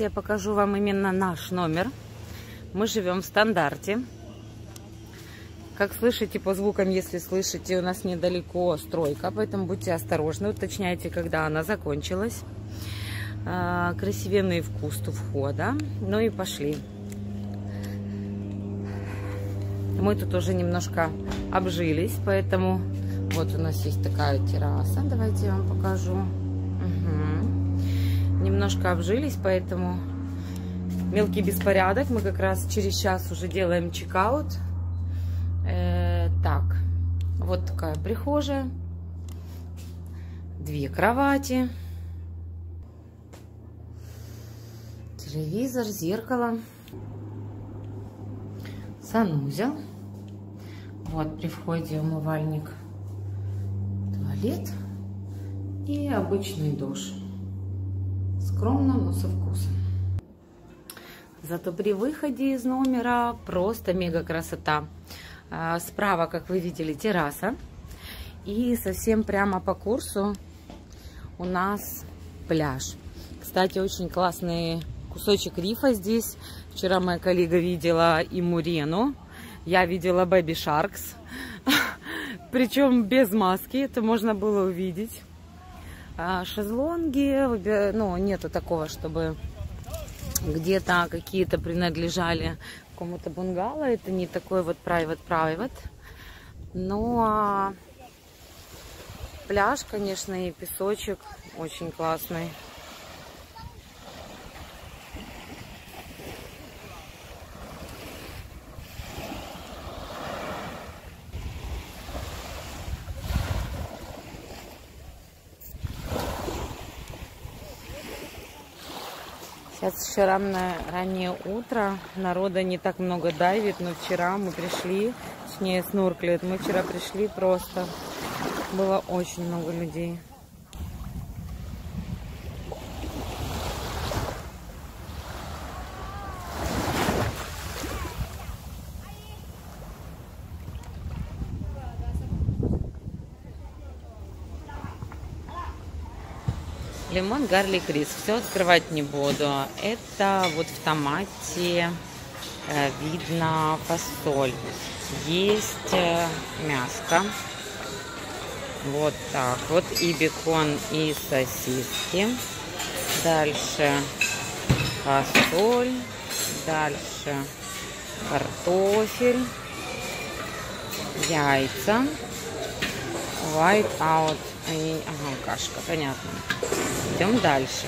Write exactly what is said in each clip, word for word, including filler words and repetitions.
я покажу вам именно наш номер. Мы живем в стандарте. Как слышите по звукам, если слышите, у нас недалеко стройка, поэтому будьте осторожны, уточняйте, когда она закончилась. Красивенный вкус у входа. Ну и пошли. Мы тут уже немножко обжились, поэтому вот у нас есть такая терраса. Давайте я вам покажу. Угу. Немножко обжились, поэтому мелкий беспорядок. Мы как раз через час уже делаем чекаут. Э, так, вот такая прихожая. Две кровати. Телевизор, зеркало. Санузел. Вот при входе умывальник, туалет и обычный душ. Скромно, но со вкусом. Зато при выходе из номера просто мега красота. Справа, как вы видели, терраса. И совсем прямо по курсу у нас пляж. Кстати, очень классный кусочек рифа здесь. Вчера моя коллега видела и Мурену. Я видела Baby Sharks. Причем без маски. Это можно было увидеть. Шезлонги. Ну, нету такого, чтобы где-то какие-то принадлежали какому-то бунгало. Это не такой вот private-private. Ну, а пляж, конечно, и песочек очень классный. Сейчас еще раннее, раннее утро, народа не так много дайвит, но вчера мы пришли, точнее снурклит, мы вчера пришли, просто было очень много людей. Лимон, гарлик, рис. Все открывать не буду. Это вот в томате э, видно фасоль. Есть э, мяско. Вот так вот. И бекон, и сосиски. Дальше фасоль. Дальше картофель. Яйца. White out. И, ага, кашка, понятно. Идем дальше.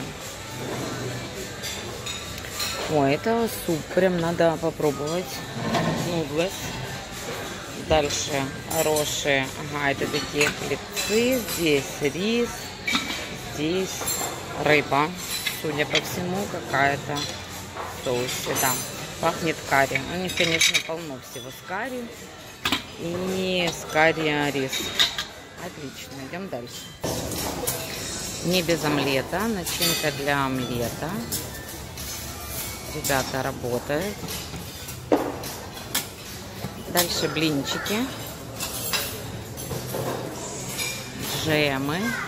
Ой, это суп, прям надо попробовать. Нудлес. Дальше роши. Ага, это такие хлебцы. Здесь рис. Здесь рыба. Судя по всему, какая-то соус. Да, пахнет карри. У них, конечно, полно всего с карри. И с карри рис. Отлично, идем дальше. Не без омлета, начинка для омлета. Ребята работают. Дальше блинчики, джемы.